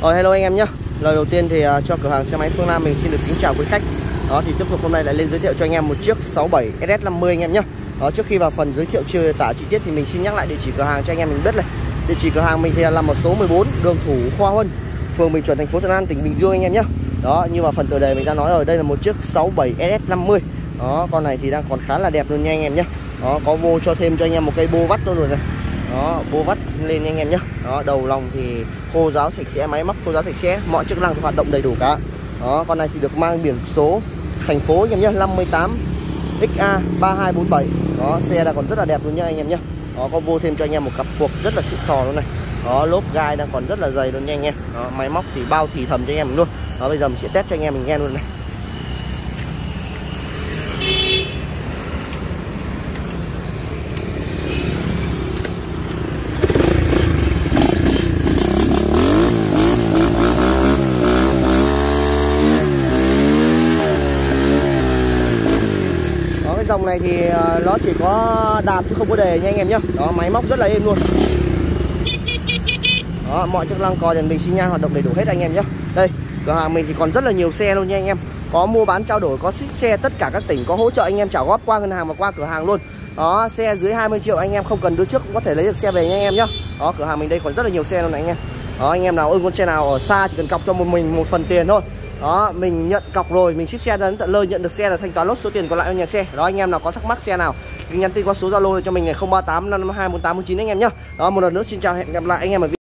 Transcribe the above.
Hello anh em nhé. Lời đầu tiên thì cho cửa hàng xe máy Phương Nam mình xin được kính chào quý khách. Đó thì tiếp tục hôm nay lại lên giới thiệu cho anh em một chiếc 67 SS50 anh em nhé. Đó, trước khi vào phần giới thiệu chiều tả chi tiết thì mình xin nhắc lại địa chỉ cửa hàng cho anh em mình biết này. Địa chỉ cửa hàng mình thì nằm ở số 14 đường Thủ Khoa Huân, phường Bình Chuẩn, thành phố Thuận An, tỉnh Bình Dương anh em nhé. Đó, như vào phần tựa đề mình đã nói rồi, đây là một chiếc 67 SS50. Đó, con này thì đang còn khá là đẹp luôn nha anh em nhé. Đó, có vô cho thêm cho anh em một cây bô vắt luôn rồi này. Đó, bô vắt lên anh em nhé. Đó, đầu lòng thì khô ráo sạch sẽ, máy móc khô ráo sạch sẽ, mọi chức năng hoạt động đầy đủ cả. Đó, con này thì được mang biển số thành phố anh em nhé, 58 XA 3247. Đó, xe đang còn rất là đẹp luôn nha anh em nhé. Đó, có vô thêm cho anh em một cặp cuộc rất là xịn sò luôn này. Đó, lốp gai đang còn rất là dày luôn nha anh em. Đó, máy móc thì bao thì thầm cho anh em mình luôn. Đó, bây giờ mình sẽ test cho anh em mình nghe luôn này. Dòng này thì nó chỉ có đạp chứ không có đề nha anh em nhé. Đó, máy móc rất là êm luôn. Đó, mọi chức năng còi đèn bình xi nhan hoạt động đầy đủ hết anh em nhé. Đây, cửa hàng mình thì còn rất là nhiều xe luôn nha anh em. Có mua bán trao đổi, có ship xe tất cả các tỉnh, có hỗ trợ anh em trả góp qua ngân hàng và qua cửa hàng luôn. Đó, xe dưới 20 triệu anh em không cần đưa trước cũng có thể lấy được xe về nha anh em nhé. Đó, cửa hàng mình đây còn rất là nhiều xe luôn này anh em. Đó, anh em nào ưng con xe nào ở xa chỉ cần cọc cho mình một phần tiền thôi. Đó, mình nhận cọc rồi, mình ship xe đến tận nơi, nhận được xe là thanh toán nốt số tiền còn lại cho nhà xe. Đó, anh em nào có thắc mắc xe nào nhắn tin qua số Zalo cho mình này 038 552 1849 anh em nhé. Đó, một lần nữa xin chào, hẹn gặp lại anh em ở